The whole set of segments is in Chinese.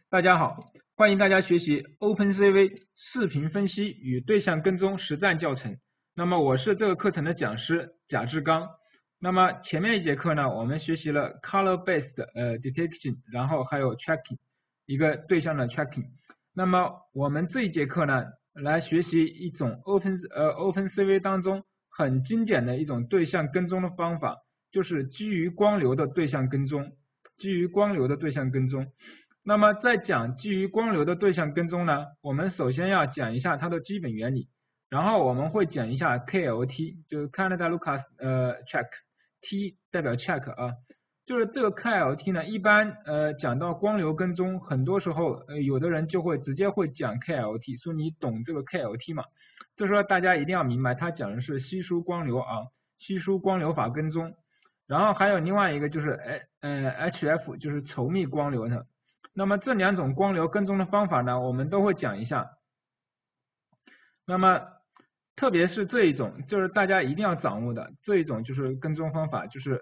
大家好，欢迎大家学习 OpenCV 视频分析与对象跟踪实战教程。那么我是这个课程的讲师贾志刚。那么前面一节课呢，我们学习了 color-based detection，然后还有 tracking 一个对象的 tracking。那么我们这一节课呢，来学习一种 OpenCV 当中很经典的一种对象跟踪的方法，就是基于光流的对象跟踪。基于光流的对象跟踪。那么在讲基于光流的对象跟踪呢，我们首先要讲一下它的基本原理，然后我们会讲一下 KLT， 就是 Canada-Lucas check，T 代表 check 啊，就是这个 KLT 呢，一般讲到光流跟踪，很多时候有的人就会直接会讲 KLT， 说你懂这个 KLT 嘛？这时候大家一定要明白，它讲的是稀疏光流啊，稀疏光流法跟踪。然后还有另外一个就是HF， 就是稠密光流的。那么这两种光流跟踪的方法呢，我们都会讲一下。那么特别是这一种，就是大家一定要掌握的这一种就是跟踪方法，就是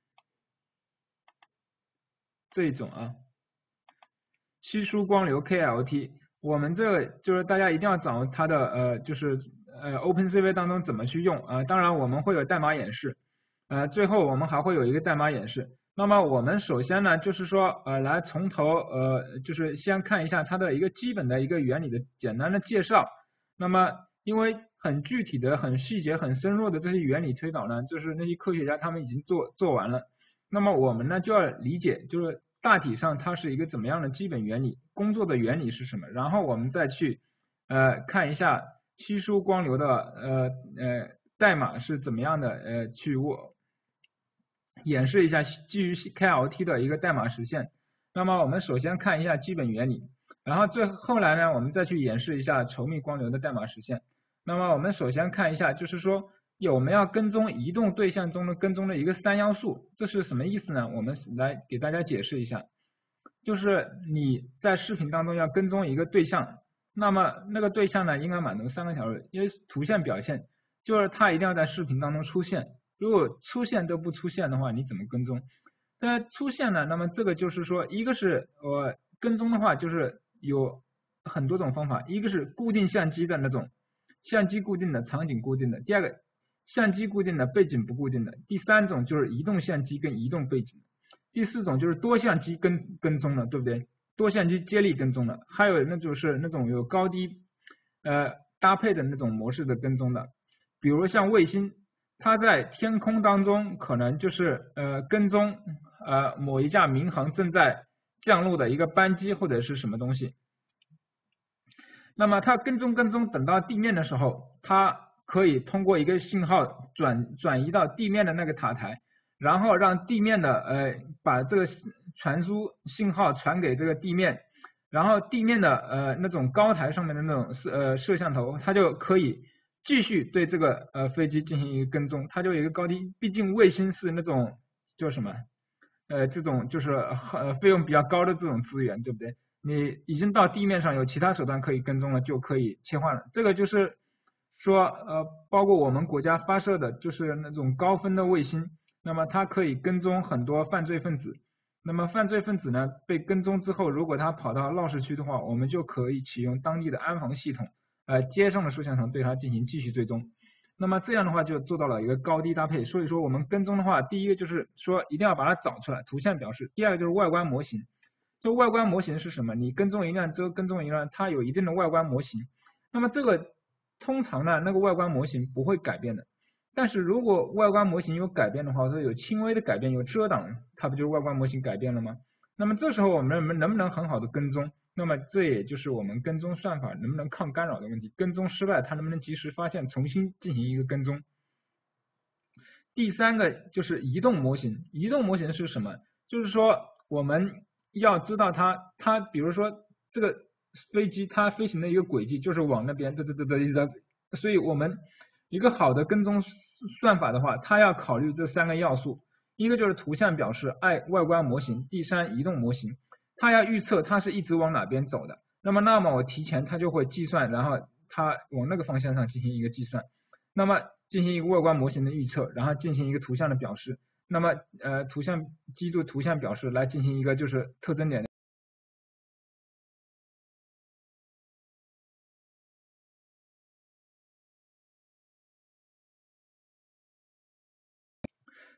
这一种啊，稀疏光流 KLT。我们这个就是大家一定要掌握它的就是OpenCV 当中怎么去用啊。当然我们会有代码演示。最后我们还会有一个代码演示。那么我们首先呢，就是说来从头就是先看一下它的一个基本的一个原理的简单的介绍。那么因为很具体的、很细节、很深入的这些原理推导呢，就是那些科学家他们已经做完了。那么我们呢就要理解，就是大体上它是一个怎么样的基本原理，工作的原理是什么，然后我们再去看一下稀疏光流的代码是怎么样的去演示一下基于 KLT 的一个代码实现。那么我们首先看一下基本原理，然后后来呢，我们再去演示一下稠密光流的代码实现。那么我们首先看一下，就是说我们要跟踪移动对象中的跟踪的一个3要素，这是什么意思呢？我们来给大家解释一下，就是你在视频当中要跟踪一个对象，那么那个对象呢应该满足3个条件，因为图像表现就是它一定要在视频当中出现。如果出现都不出现的话，你怎么跟踪？在出现呢，那么这个就是说，一个是跟踪的话，就是有很多种方法，一个是固定相机的那种，相机固定的、场景固定的；第二个相机固定的、背景不固定的；第三种就是移动相机跟移动背景；第四种就是多相机跟踪的，对不对？多相机接力跟踪的，还有那就是那种有高低搭配的那种模式的跟踪的，比如像卫星。它在天空当中可能就是跟踪某一架民航正在降落的一个班机或者是什么东西。那么它跟踪，等到地面的时候，它可以通过一个信号转移到地面的那个塔台，然后让地面的把这个传输信号传给这个地面，然后地面的那种高台上面的那种摄像头，它就可以继续对这个飞机进行一个跟踪，它就有一个高低，毕竟卫星是那种叫什么这种就是费用比较高的这种资源，对不对？你已经到地面上有其他手段可以跟踪了，就可以切换了。这个就是说包括我们国家发射的就是那种高分的卫星，那么它可以跟踪很多犯罪分子。那么犯罪分子呢被跟踪之后，如果他跑到闹市区的话，我们就可以启用当地的安防系统。街上的摄像头对它进行继续追踪，那么这样的话就做到了一个高低搭配。所以说我们跟踪的话，第一个就是说一定要把它找出来，图像表示；第二个就是外观模型。这外观模型是什么？你跟踪一辆车，跟踪一辆，它有一定的外观模型。那么这个通常呢，那个外观模型不会改变的。但是如果外观模型有改变的话，说有轻微的改变，有遮挡，它不就是外观模型改变了吗？那么这时候我们能不能很好的跟踪？那么这也就是我们跟踪算法能不能抗干扰的问题。跟踪失败，它能不能及时发现，重新进行一个跟踪？第三个就是移动模型。移动模型是什么？就是说我们要知道它比如说这个飞机它飞行的一个轨迹就是往那边所以我们一个好的跟踪算法的话，它要考虑这3个要素。一个就是图像表示，外观模型，第三移动模型。它要预测它是一直往哪边走的，那么我提前它就会计算，然后它往那个方向上进行一个计算，那么进行一个外观模型的预测，然后进行一个图像的表示，那么记住图像表示来进行一个就是特征点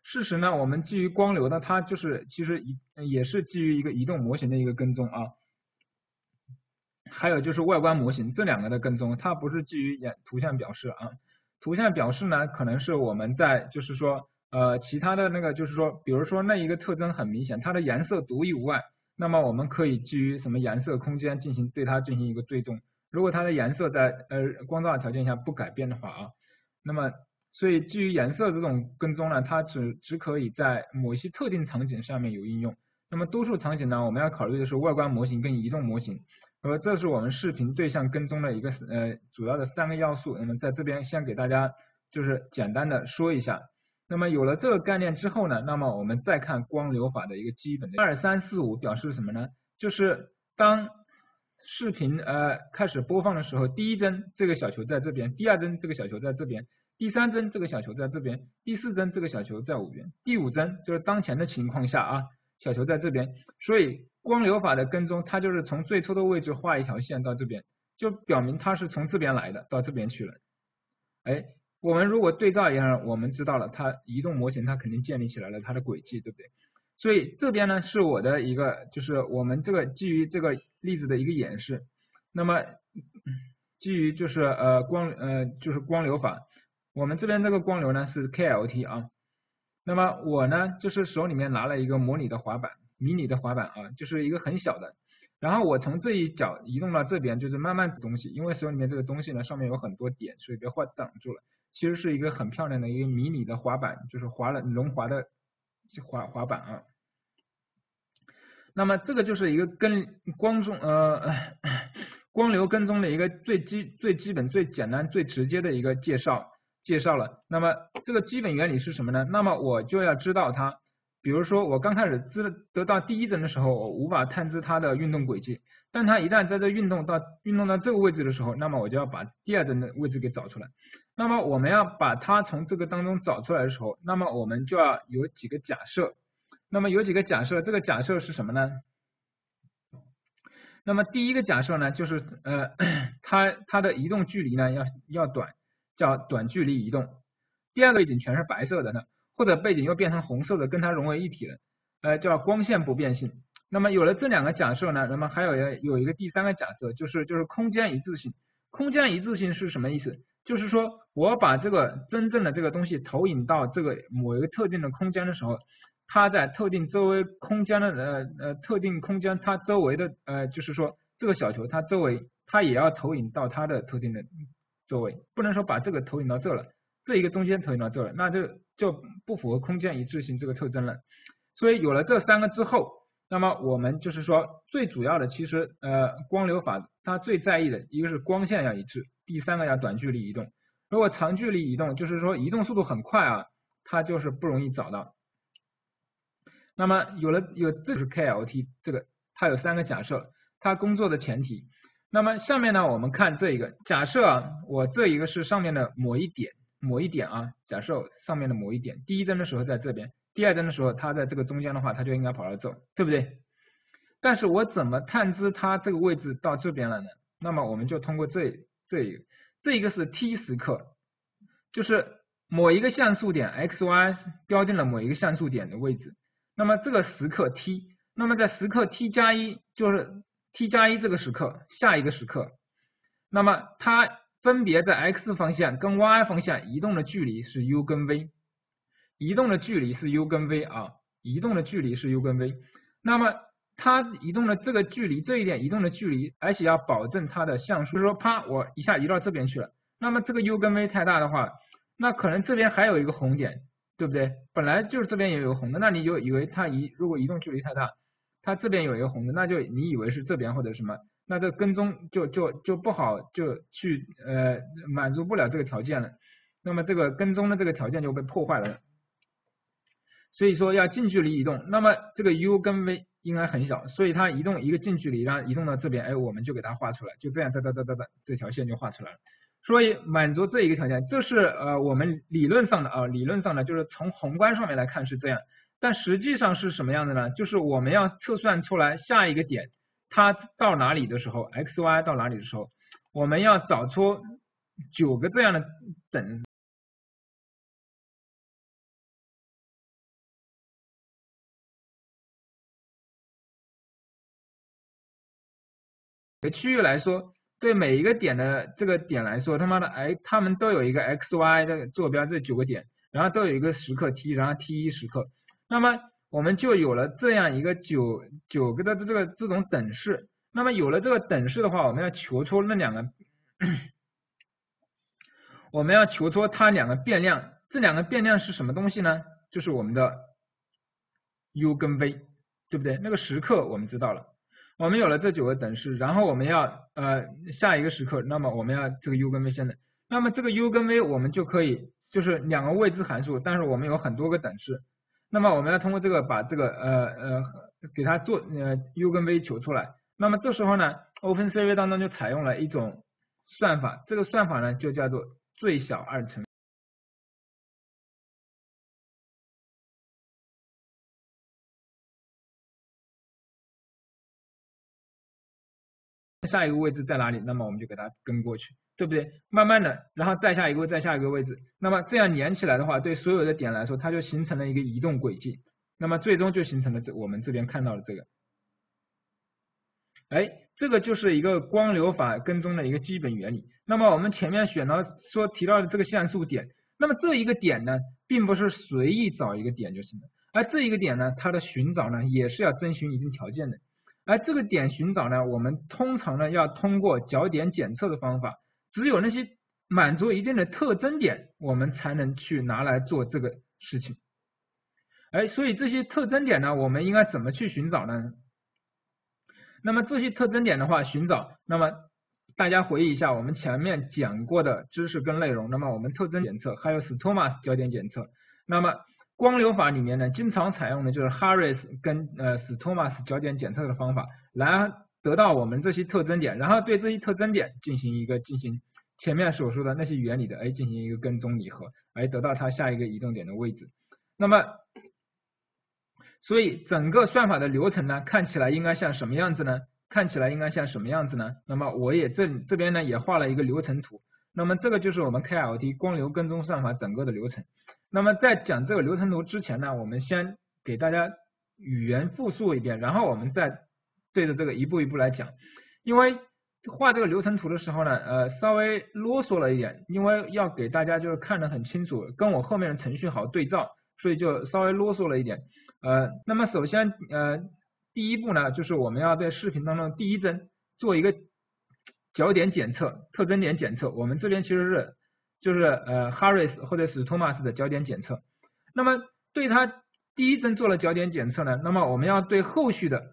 事实呢，我们基于光流的，它就是其实也是基于一个移动模型的一个跟踪啊。还有就是外观模型这两个的跟踪，它不是基于图像表示啊。图像表示呢，可能是我们在就是说其他的那个就是说，比如说那一个特征很明显，它的颜色独一无二，那么我们可以基于什么颜色空间对它进行一个追踪。如果它的颜色在光照条件下不改变的话啊，那么所以基于颜色这种跟踪呢，它只可以在某些特定场景上面有应用。那么多数场景呢，我们要考虑的是外观模型跟移动模型，这是我们视频对象跟踪的一个主要的3个要素。那么在这边先给大家就是简单的说一下。那么有了这个概念之后呢，那么我们再看光流法的一个基本的2、3、4、5表示什么呢？就是当视频开始播放的时候，第一帧这个小球在这边，第二帧这个小球在这边，第三帧这个小球在这边，第四帧这个小球在5边，第5帧就是当前的情况下啊，小球在这边。所以光流法的跟踪，它就是从最初的位置画一条线到这边，就表明它是从这边来的，到这边去了。哎，我们如果对照一下，我们知道了它移动模型它肯定建立起来了它的轨迹，对不对？所以这边呢是我的一个，就是我们这个基于这个例子的一个演示。那么基于就是就是光流法，我们这边这个光流呢是 KLT 啊。那么我呢就是手里面拿了一个迷你的滑板啊，就是一个很小的。然后我从这一角移动到这边，就是慢慢的东西，因为手里面这个东西呢上面有很多点，所以别挡住了。其实是一个很漂亮的一个迷你的滑板，就是轮滑的滑板啊。那么这个就是一个跟光流跟踪的一个最基本、最简单、最直接的一个介绍了。那么这个基本原理是什么呢？那么我就要知道它，比如说我刚开始得到第一帧的时候，我无法探知它的运动轨迹，但它一旦在这运动到这个位置的时候，那么我就要把第二帧的位置给找出来。那么我们要把它从这个当中找出来的时候，那么我们就要有几个假设。那么有几个假设，这个假设是什么呢？那么第一个假设呢，就是它的移动距离呢要短，叫短距离移动。第二个背景全是白色的呢，或者背景又变成红色的，跟它融为一体了，叫光线不变性。那么有了这2个假设呢，那么还有一个第3个假设，就是空间一致性。空间一致性是什么意思？就是说我把这个真正的这个东西投影到这个某一个特定的空间的时候，它在特定周围空间的特定空间它周围的就是说这个小球它周围它也要投影到它的特定的周围，不能说把这个投影到这了，这一个中间投影到这了，那就不符合空间一致性这个特征了。所以有了这3个之后，那么我们就是说最主要的其实光流法它最在意的一个是光线要一致，第3个要短距离移动。如果长距离移动，就是说移动速度很快啊，它就是不容易找到。那么这就是 KLT 这个，它有3个假设，它工作的前提。那么下面呢，我们看这一个假设啊，我这一个是上面的某一点啊，假设上面的某一点，第一帧的时候在这边，第二帧的时候它在这个中间的话，它就应该跑到这，对不对？但是我怎么探知它这个位置到这边了呢？那么我们就通过这一个是 t 时刻，就是某一个像素点 x、y 标定了某一个像素点的位置。那么这个时刻 t， 那么在时刻 t+1， 就是 t+1 这个时刻，下一个时刻，那么它分别在 x 方向跟 y 方向移动的距离是 u 跟 v， 移动的距离是 u 跟 v 啊，移动的距离是 u 跟 v， 那么它移动的这个距离，这一点移动的距离，而且要保证它的像素，就是说啪，我一下移到这边去了，那么这个 u 跟 v 太大的话，那可能这边还有一个红点，对不对？本来就是这边也有红的，那你就以为它如果移动距离太大，它这边有一个红的，那就你以为是这边或者什么，那这跟踪就不好，就去满足不了这个条件了，那么这个跟踪的这个条件就被破坏了。所以说要近距离移动，那么这个 u 跟 v 应该很小，所以它移动一个近距离，然后移动到这边，哎，我们就给它画出来，就这样哒，这条线就画出来了。所以满足这一个条件，这是我们理论上的就是从宏观上面来看是这样，但实际上是什么样的呢？就是我们要测算出来下一个点它到哪里的时候 ，x y 到哪里的时候，我们要找出9个这样的等个区域来说，对每一个点的这个点来说，他妈的，哎，他们都有一个 x y 的坐标，这9个点，然后都有一个时刻 t，然后 t1时刻，那么我们就有了这样一个九个的这种等式。那么有了这个等式的话，我们要求出那两个，我们要求出它两个变量，这两个变量是什么东西呢？就是我们的 u 跟 v， 对不对？那个时刻我们知道了。我们有了这9个等式，然后我们要下一个时刻，那么我们要这个 u 跟 v 先等，那么这个 u 跟 v 我们就可以就是两个未知函数，但是我们有很多个等式，那么我们要通过这个把这个给它做u 跟 v 求出来，那么这时候呢 OpenCV 当中就采用了一种算法，这个算法呢就叫做最小二乘。下一个位置在哪里？那么我们就给它跟过去，对不对？慢慢的，然后再下一个位置，那么这样连起来的话，对所有的点来说，它就形成了一个移动轨迹，那么最终就形成了我们这边看到的这个，哎，这个就是一个光流法跟踪的一个基本原理。那么我们前面提到的这个像素点，那么这一个点呢，并不是随意找一个点就行了，而这一个点呢，它的寻找呢，也是要遵循一定条件的。而这个点寻找呢，我们通常呢要通过角点检测的方法，只有那些满足一定的特征点，我们才能去拿来做这个事情。哎，所以这些特征点呢，我们应该怎么去寻找呢？那么这些特征点的话，寻找，那么大家回忆一下我们前面讲过的知识跟内容。那么我们特征检测还有 Stomas 焦点检测，那么光流法里面呢，经常采用的就是 Harris 跟Stomas 焦点检测的方法，来得到我们这些特征点，然后对这些特征点进行前面所说的那些原理的进行一个跟踪拟合，得到它下一个移动点的位置。那么所以整个算法的流程呢，看起来应该像什么样子呢？那么我也这边呢也画了一个流程图。那么这个就是我们 KLT 光流跟踪算法整个的流程。那么在讲这个流程图之前呢，我们先给大家语言复述一遍，然后我们再对着这个一步一步来讲。因为画这个流程图的时候呢，稍微啰嗦了一点，因为要给大家就是看得很清楚，跟我后面的程序好对照，所以就稍微啰嗦了一点。那么首先第一步呢，就是我们要在视频当中第一帧做一个角点检测、特征点检测。我们这边其实就是Harris 或者是 Thomas 的角点检测。那么对它第一帧做了角点检测呢，那么我们要对后续的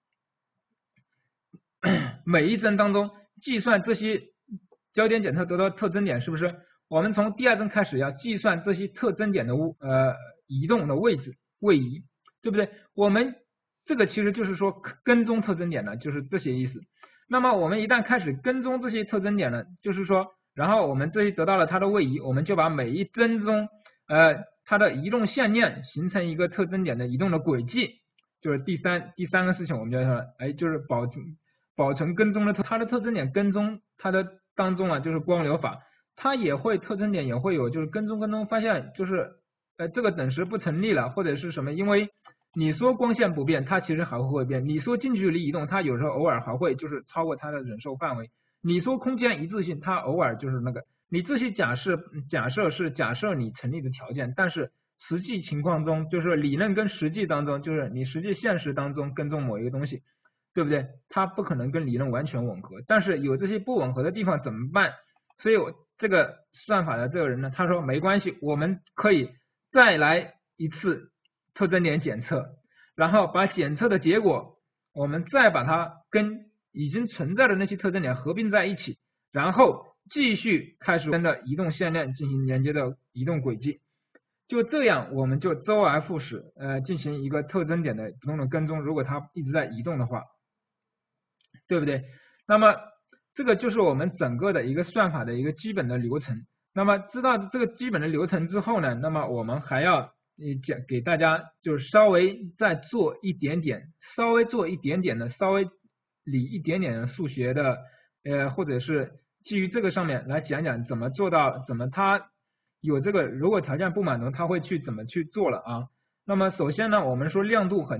每一帧当中计算这些角点检测得到特征点，是不是？我们从第2帧开始要计算这些特征点的移动的位移，对不对？我们这个其实就是说跟踪特征点呢，就是这些意思。那么我们一旦开始跟踪这些特征点呢，就是说，然后我们这些得到了它的位移，我们就把每一帧中它的移动线链形成一个特征点的移动的轨迹，就是第三个事情，我们就说，就是保存跟踪的它的特征点跟踪它的当中啊，就是光流法，它也会特征点也会有就是跟踪发现就是这个等式不成立了，或者是什么，因为你说光线不变，它其实还会变；你说近距离移动，它有时候偶尔还会就是超过它的忍受范围；你说空间一致性，它偶尔就是那个。你这些假设你成立的条件，但是实际情况中就是理论跟实际当中，就是你实际现实当中跟踪某一个东西，对不对？它不可能跟理论完全吻合，但是有这些不吻合的地方怎么办？所以我这个算法的这个人呢，他说没关系，我们可以再来一次特征点检测，然后把检测的结果，我们再把它跟已经存在的那些特征点合并在一起，然后继续开始跟着移动线链进行连接的移动轨迹。就这样，我们就周而复始，进行一个特征点的不动的跟踪。如果它一直在移动的话，对不对？那么这个就是我们整个的一个算法的一个基本的流程。那么知道这个基本的流程之后呢，那么我们还要给大家就是稍微再做一点点的，稍微理一点点的数学的，或者是基于这个上面来讲讲怎么做到，怎么它有这个如果条件不满足，它会去怎么去做了啊？那么首先呢，我们说亮度恒定，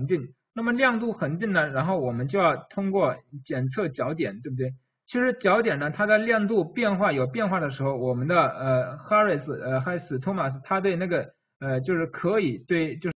那么亮度恒定呢，然后我们就要通过检测角点，对不对？其实角点呢，它的亮度有变化的时候，我们的Harris 还是 Thomas，他对那个就是可以对就是。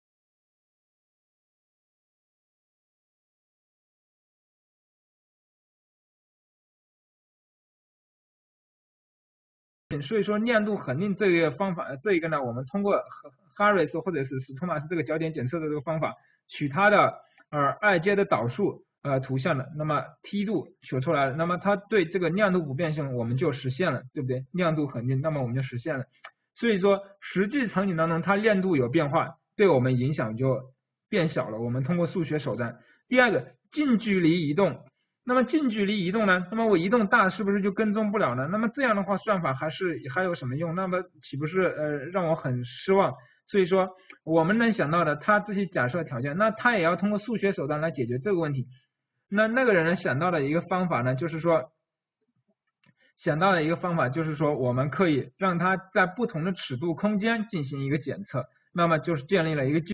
所以说亮度恒定这个方法，这一个呢，我们通过 Harris 或者是史托马斯这个角点检测的这个方法，取它的二阶的导数图像的，那么梯度取出来了，那么它对这个亮度不变性我们就实现了，对不对？亮度恒定，那么我们就实现了。所以说实际场景当中它亮度有变化，对我们影响就变小了。我们通过数学手段。第二个近距离移动。那么近距离移动呢？那么我移动大是不是就跟踪不了呢？那么这样的话算法还有什么用？那么岂不是让我很失望？所以说我们能想到的，它这些假设条件，那他也要通过数学手段来解决这个问题。那个人想到的一个方法呢，就是说我们可以让它在不同的尺度空间进行一个检测，那么就是建立了一个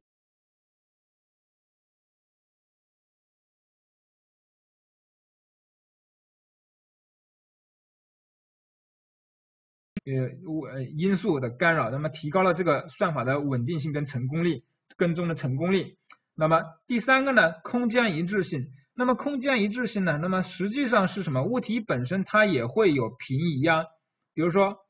因素的干扰，那么提高了这个算法的稳定性跟成功率，跟踪的成功率。那么第三个呢，空间一致性。那么空间一致性呢，那么实际上是什么？物体本身它也会有平移呀，比如说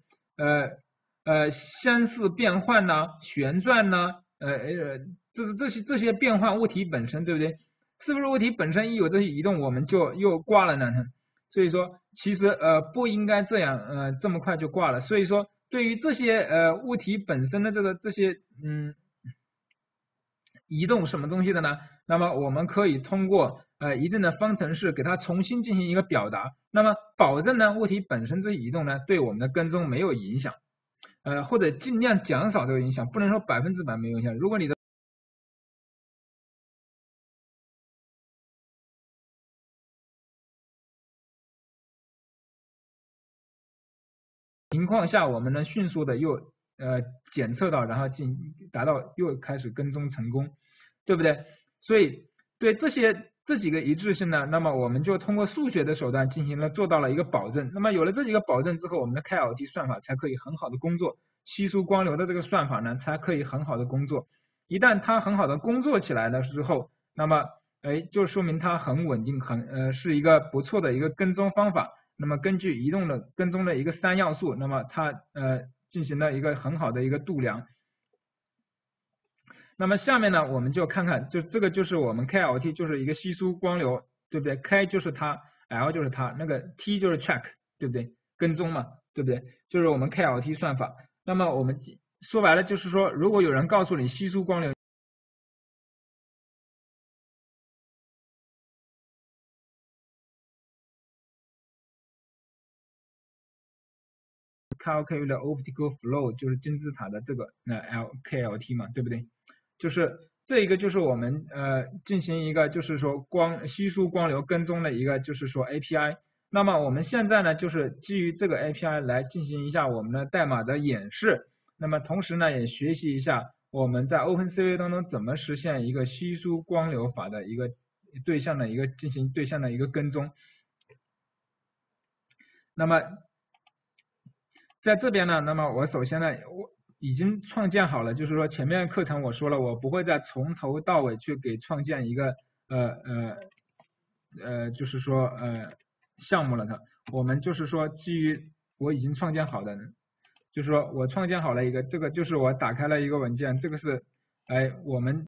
相似变换呐、旋转呐、这些变换物体本身，对不对？是不是物体本身一有这些移动，我们就又挂了呢？所以说，其实不应该这样这么快就挂了。所以说，对于这些物体本身的这些移动什么东西的呢？那么我们可以通过一定的方程式给它重新进行一个表达，那么保证呢物体本身这些移动呢对我们的跟踪没有影响，或者尽量减少这个影响，不能说100%没有影响。如果你的情况下，我们能迅速的又检测到，然后达到又开始跟踪成功，对不对？所以对这几个一致性呢，那么我们就通过数学的手段做到了一个保证。那么有了这几个保证之后，我们的 KLT 算法才可以很好的工作，稀疏光流的这个算法呢才可以很好的工作。一旦它很好的工作起来了之后，那么就说明它很稳定，是一个不错的一个跟踪方法。那么根据移动的跟踪的一个3要素，那么它进行了一个很好的一个度量。那么下面呢，我们就看看，就这个就是我们 KLT 就是一个稀疏光流，对不对 ？K 就是它 ，L 就是它，那个 T 就是 track，对不对？跟踪嘛，对不对？就是我们 KLT 算法。那么我们说白了就是说，如果有人告诉你稀疏光流，calculate the optical flow 就是金字塔的这个KLT 嘛，对不对？就是这一个就是我们进行一个就是说稀疏光流跟踪的一个就是说 API。那么我们现在呢就是基于这个 API 来进行一下我们的代码的演示。那么同时呢也学习一下我们在 OpenCV 当中怎么实现一个稀疏光流法的一个进行对象的一个跟踪。那么在这边呢，那么我首先呢，我已经创建好了，就是说前面课程我说了，我不会再从头到尾去给创建一个就是说项目了的。我们就是说基于我已经创建好的，就是说我创建好了一个，这个就是我打开了一个文件，这个是我们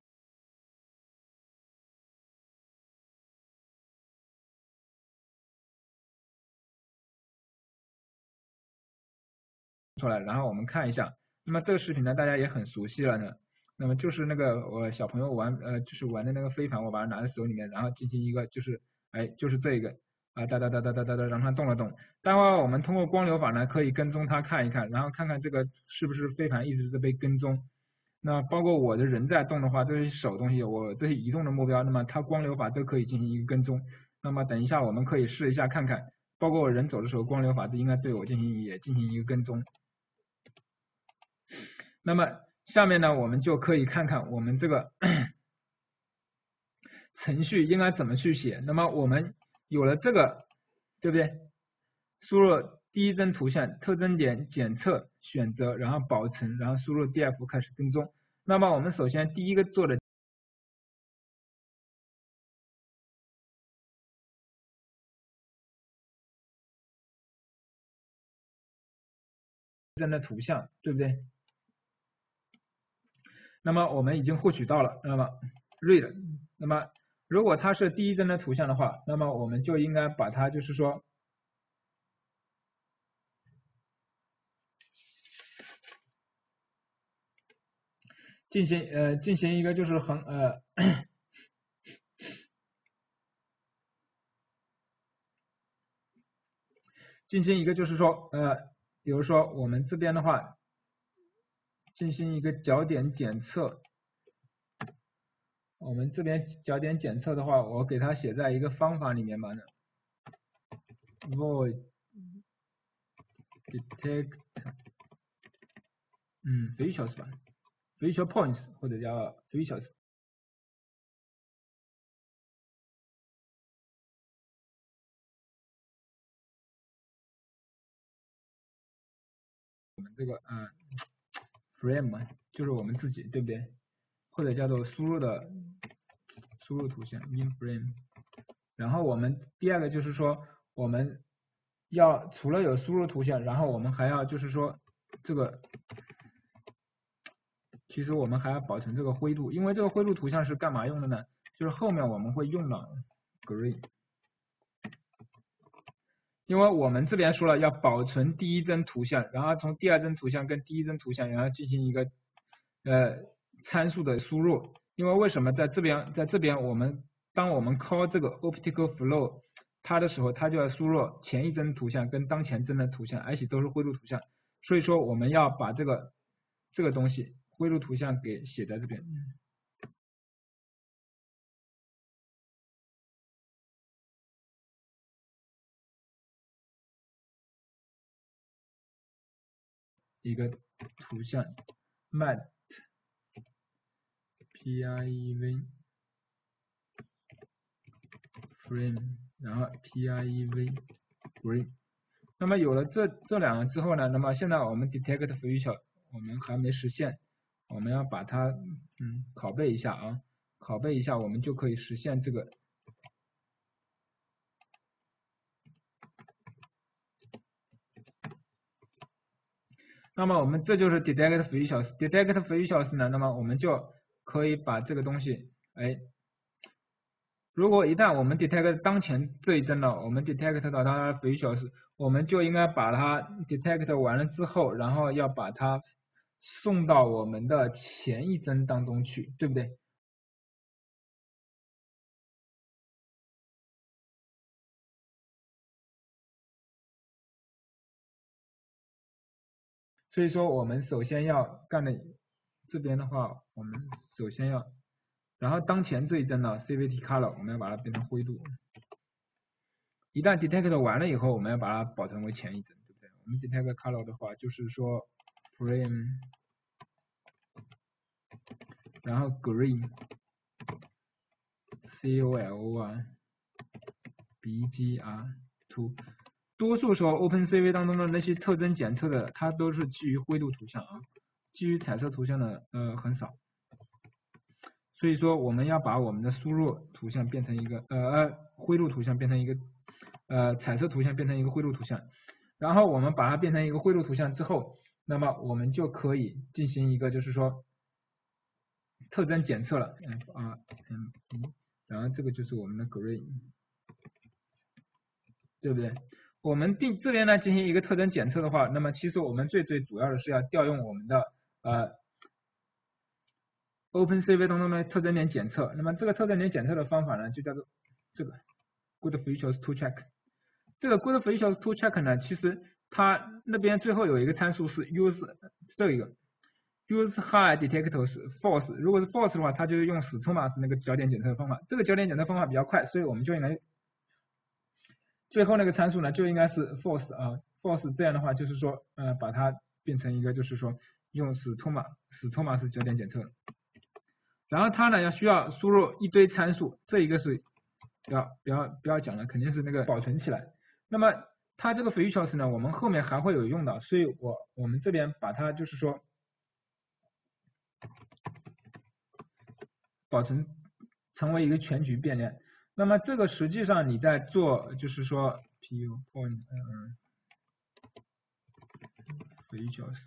出来，然后我们看一下。那么这个视频呢，大家也很熟悉了呢。那么就是那个我小朋友就是玩的那个飞盘，我把它拿在手里面，然后进行一个就是就是这个哒哒哒哒哒哒哒，让它动了动。待会儿我们通过光流法呢，可以跟踪它看一看，然后看看这个是不是飞盘一直在被跟踪。那包括我的人在动的话，这些手东西，我这些移动的目标，那么它光流法都可以进行一个跟踪。那么等一下我们可以试一下看看，包括我人走的时候，光流法都应该对我进行一个跟踪。那么下面呢，我们就可以看看我们这个程序应该怎么去写。那么我们有了这个，对不对？输入第一帧图像，特征点检测选择，然后保存，然后输入 df 开始跟踪。那么我们首先第一个做的帧的图像，对不对？那么我们已经获取到了，那么 read， 那么如果它是第一帧的图像的话，那么我们就应该把它就是说进行一个就是进行一个就是说比如说我们这边的话进行一个角点检测。我们这边角点检测的话，我给它写在一个方法里面吧呢 ，void detect， features 吧 ，feature points 或者叫 features。我们这个frame 嘛，就是我们自己，对不对？或者叫做输入图像 in frame。然后我们第二个就是说，我们要除了有输入图像，然后我们还要就是说这个，其实我们还要保存这个灰度，因为这个灰度图像是干嘛用的呢？就是后面我们会用到 green。因为我们这边说了要保存第一帧图像，然后从第二帧图像跟第一帧图像，然后进行一个参数的输入。因为为什么在这边当我们 call 这个 optical flow 它的时候，它就要输入前一帧图像跟当前帧的图像，而且都是灰度图像。所以说我们要把这个东西灰度图像给写在这边。一个图像 mat prev frame， 然后 prev green。那么有了这两个之后呢，那么现在我们 detect feature 我们还没实现，我们要把它拷贝一下啊，拷贝一下我们就可以实现这个。那么我们这就是 detect features，detect features 呢，那么我们就可以把这个东西，如果一旦我们 detect 当前这一帧了，我们 detect 到它的 features，我们就应该把它 detect 完了之后，然后要把它送到我们的前一帧当中去，对不对？所以说我们首先要干的这边的话，我们首先要，然后当前这一帧呢 CVT color 我们要把它变成灰度。一旦 detect 完了以后，我们要把它保存为前一帧，对不对？我们 detect color 的话，就是说 frame， 然后 green col 啊 bgr2， 多数时候 OpenCV 当中的那些特征检测的，它都是基于灰度图像啊，基于彩色图像的很少。所以说我们要把我们的输入图像变成一个灰度图像变成一个彩色图像变成一个灰度图像，然后我们把它变成一个灰度图像之后，那么我们就可以进行一个就是说特征检测了 frmp， 然后这个就是我们的 green， 对不对？我们这边呢进行一个特征检测的话，那么其实我们最主要的是要调用我们的OpenCV 当中的特征点检测，那么这个特征点检测的方法呢，就叫做这个 Good Features to Check。这个 Good Features to Check 呢，其实它那边最后有一个参数是 use 这个 use high detectors false。如果是 false 的话，它就是用史托马斯那个角点检测的方法。这个角点检测方法比较快，所以我们就应该最后那个参数呢就应该是 false 啊 false。这样的话就是说把它变成一个就是说用史托马斯角点检测。 然后它呢需要输入一堆参数，这一个是不要讲了，肯定是那个保存起来。那么它这个 features 呢，我们后面还会有用到，所以我们这边把它就是说保存成为一个全局变量。那么这个实际上你在做就是说 pu point features。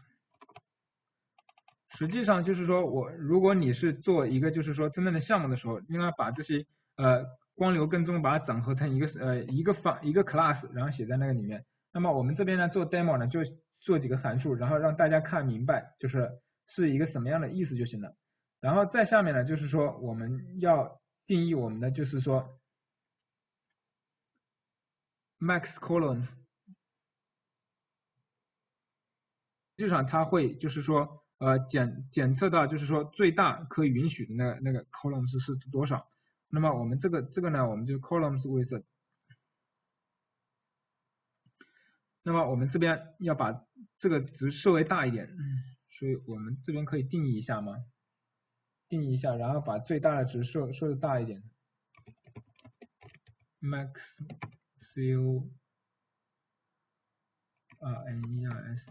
实际上就是说如果你是做一个就是说真正的项目的时候，应该把这些光流跟踪把它整合成一个一个 class， 然后写在那个里面。那么我们这边呢做 demo 呢就做几个函数，然后让大家看明白是一个什么样的意思就行了。然后在下面呢就是说我们要定义我们的就是说 max columns， 实际上它会就是说检测到就是说最大可以允许的那个 columns 是多少。那么我们这个呢，我们就 columns with， 那么我们这边要把这个值设为大一点，所以我们这边可以定义一下吗？定义一下，然后把最大的值设的大一点 ，max c o r n e r s。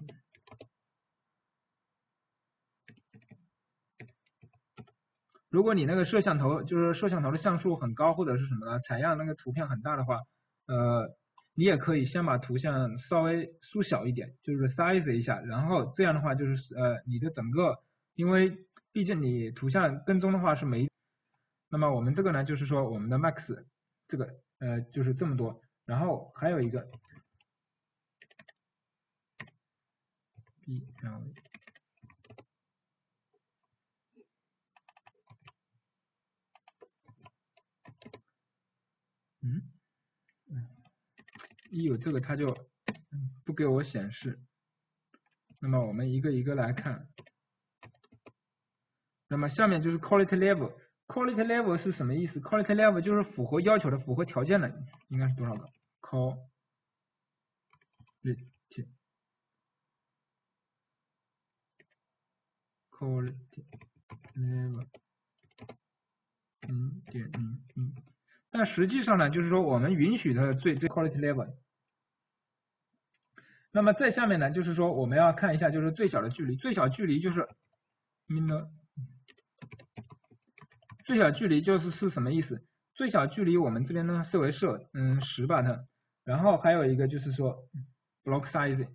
如果你那个摄像头的像素很高或者是什么的，采样那个图片很大的话，你也可以先把图像稍微缩小一点，就是 size 一下，然后这样的话就是你的整个，因为毕竟你图像跟踪的话是那么我们这个呢就是说我们的 max 这个就是这么多，然后还有一个 BL。一有这个它就不给我显示。那么我们一个一个来看。那么下面就是 quality level。quality level 是什么意思 ？quality level 就是符合要求的、符合条件的，应该是多少个 ？quality level 0.01，但实际上呢，就是说我们允许的最 quality level。那么在下面呢，就是说我们要看一下，就是最小的距离，最小距离就是 min， 最小距离是什么意思？最小距离我们这边呢设为10吧它，然后还有一个就是说 block size，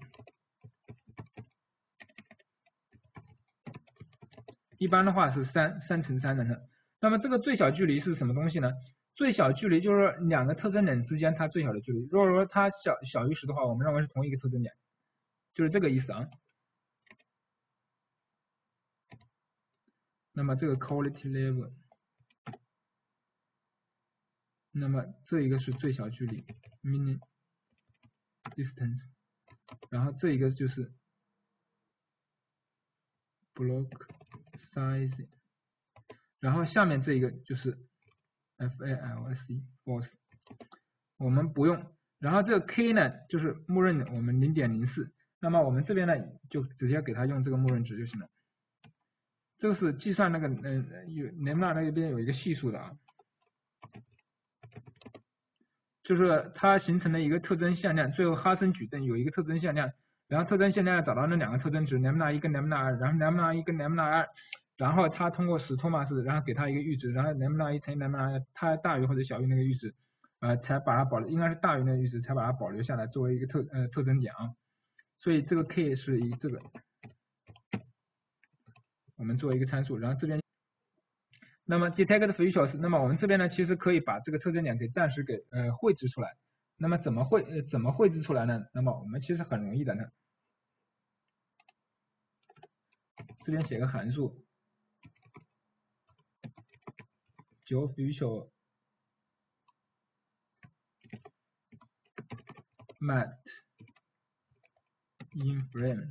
一般的话是3×3的它。那么这个最小距离是什么东西呢？最小距离就是两个特征点之间它最小的距离。如果说它小于10的话，我们认为是同一个特征点，就是这个意思啊。那么这个 quality level， 那么这一个是最小距离 min distance， 然后这一个就是 block size， 然后下面这一个就是 false， 我们不用。然后这个 k 呢就是默认我们0.04， 那么我们这边呢就直接给它用这个默认值就行了。这个是计算那个lambda 那边有一个系数的啊，就是它形成了一个特征向量，最后哈森矩阵有一个特征向量，然后特征向量找到那两个特征值 lambda 1跟 lambda 2，然后 lambda 1跟 lambda 2，然后它通过史托马斯，然后给它一个阈值，然后 lambda 1乘以 lambda 2，它大于或者小于那个阈值，才把它应该是大于那个阈值才把它保留下来作为一个特征点啊。所以这个 k 是以这个我们作为一个参数，然后这边。那么 detect features， 那么我们这边呢，其实可以把这个特征点给暂时给绘制出来。那么怎么绘制出来呢？那么我们其实很容易的呢，这边写个函数，9 feature mat in frame。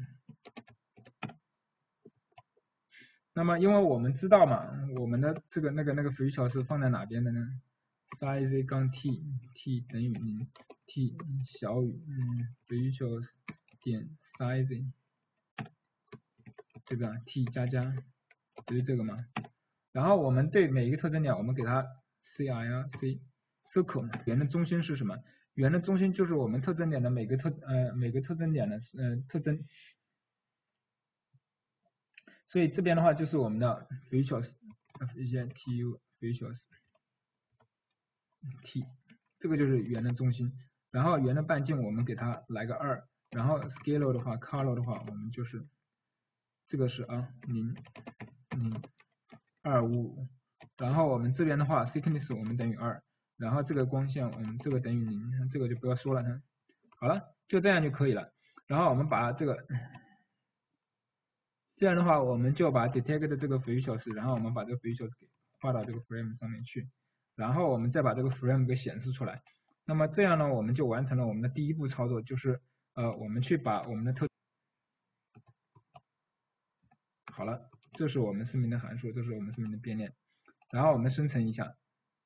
那么因为我们知道嘛，我们的这个那个 feature 是放在哪边的呢 ？size 杠 t 等于0 t 小于features 点 size， 对吧 ？t 加加，不是这个吗？ 然后我们对每一个特征点，我们给它 circle， 圆的中心是什么？圆的中心就是我们特征点的每个特征点的特征。所以这边的话就是我们的 features features t， 这个就是圆的中心。然后圆的半径我们给它来个2，然后 scale 的话 color 的话我们就是这个是0.025，然后我们这边的话 thickness 我们等于2，然后这个光线我们这个等于0，这个就不要说了，好了，就这样就可以了。然后我们把这个这样的话，我们就把 detect 的这个 features， 然后我们把这个 features 给画到这个 frame 上面去，然后我们再把这个 frame 给显示出来。那么这样呢，我们就完成了我们的第一步操作，就是我们去把我们的好了，这是我们声明的函数，这是我们声明的变量，然后我们生成一下，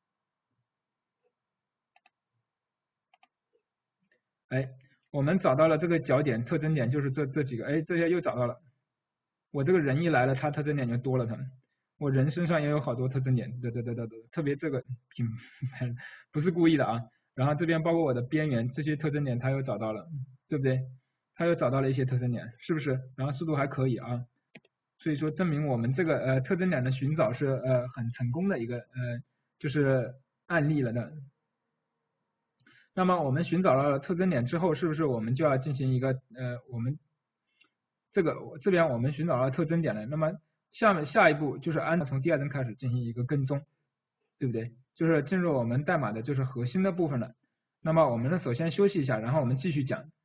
哎，我们找到了这个角点特征点，就是这几个，哎，这些又找到了。我这个人一来了，它特征点就多了，我人身上也有好多特征点，特别这个品牌不是故意的啊。然后这边包括我的边缘这些特征点，它又找到了，对不对？它又找到了一些特征点，是不是？然后速度还可以啊，所以说证明我们这个特征点的寻找是很成功的一个就是案例了的。那么我们寻找了特征点之后，是不是我们就要进行一个我们这边我们寻找到特征点了，那么下一步就是从第2帧开始进行一个跟踪，对不对？就是进入我们代码的就是核心的部分了。那么我们呢首先休息一下，然后我们继续讲。